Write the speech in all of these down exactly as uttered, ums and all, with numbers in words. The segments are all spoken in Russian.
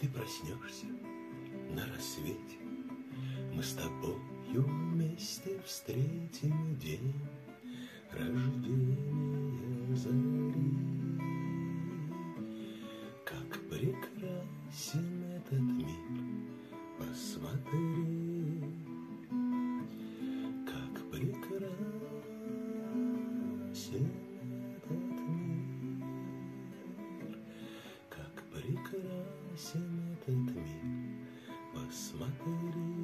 проснешься на рассвете, мы с тобою вместе встретим день рождения зари. Как прекрасен этот мир, посмотри, как прекрасен этот мир, как прекрасен этот мир, посмотри,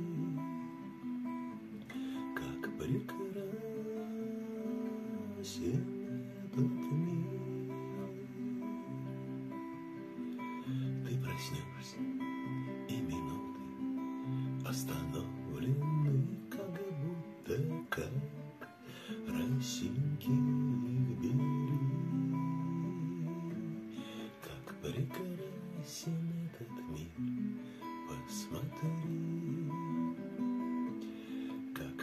как прекрасен этот мир. Ты проснешься, и минуты остановлены, как будто как росинки их бери. Как прекрасен этот мир, посмотри, как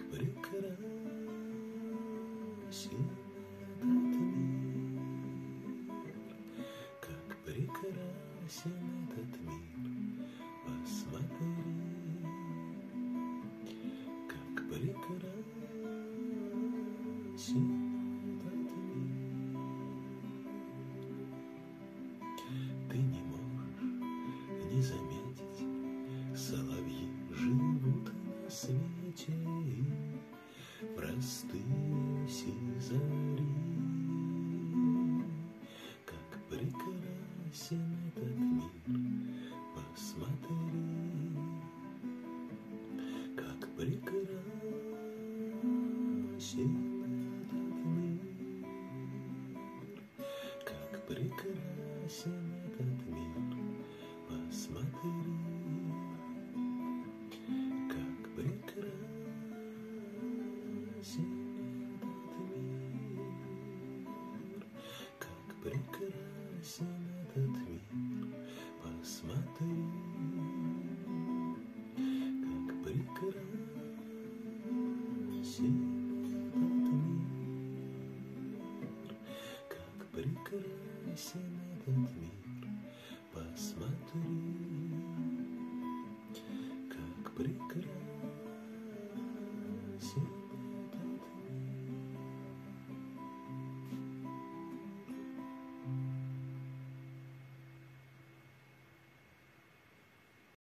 прекрасен этот мир, как прекрасен этот мир, посмотри, как прекрасен этот мир. Ты не можешь не заметить, соловьи живут на свете, и простые сизари. Как прекрасен этот мир, посмотри, как прекрасен этот мир, как прекрасен этот мир, посмотри, как прекрасен этот мир, как прекрасен этот мир, посмотри, как прекрасен этот мир, как прекрасен этот мир, посмотри, как прекрасен.